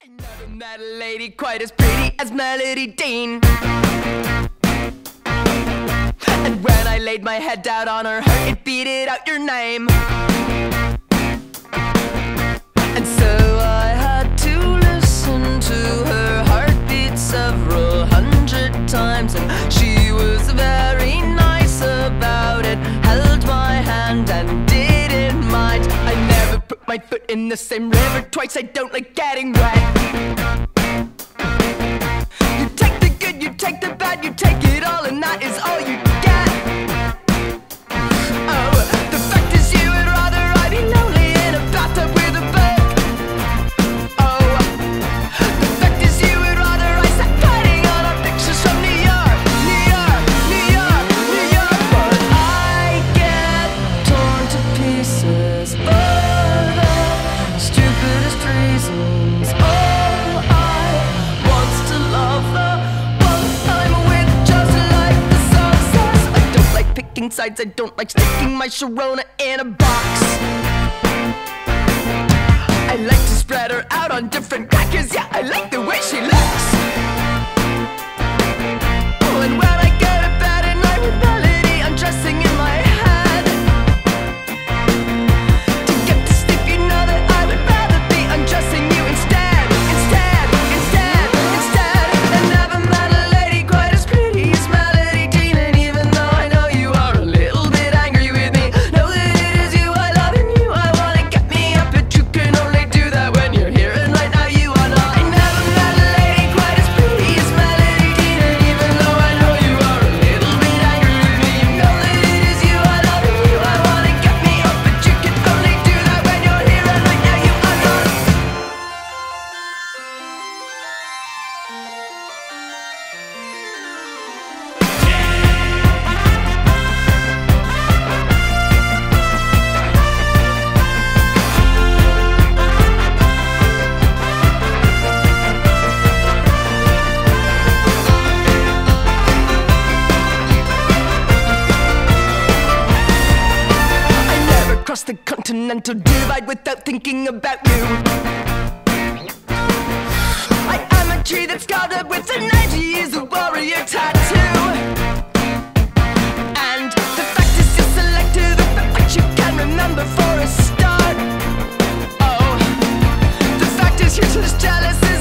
I never met a lady quite as pretty as Melody Dean. And when I laid my head down on her heart, it beat it out your name. And so I had to listen to her heartbeat several hundred times. And she was very nice about it, held my hand and didn't mind. I never put my foot in the same river twice, I don't like getting wet. You take the good, you take the bad, you take it all, and that is all you get. Oh, the fact is you would rather I be lonely in a bathtub with a book. Oh, the fact is you would rather I sat fighting on our pictures from New York, New York, New York, New York. But I get torn to pieces for the stupidest reasons. Oh, I want to love the one I'm with, just like the song says. I don't like picking sides, I don't like sticking my Sharona in a box. I like to spread her out on different crackers, yeah, I like the way she looks. Oh, and when I go to bed at night with Melody undressing in my head, to get to sleep you know that I would rather be undressing you instead, instead, instead, instead. I never met a lady quite as pretty as Melody Dean. And even though I know you are a little bit angry with me, know that it is you I love and you I wanna get me up, but you can only do that when you're here and right now you are not. I never met a lady quite as pretty as Melody Dean. And even though I know you are a little bit angry with me, you know that it is you I love and you I wanna get me up, but you can only do that when you're here and right now you are not. I never crossed the continental divide without thinking about you. I am a tree that's carved up with a 90 years of warrior tattoo. And the fact is you're selective about what you can remember for a start. Oh, the fact is you're just jealous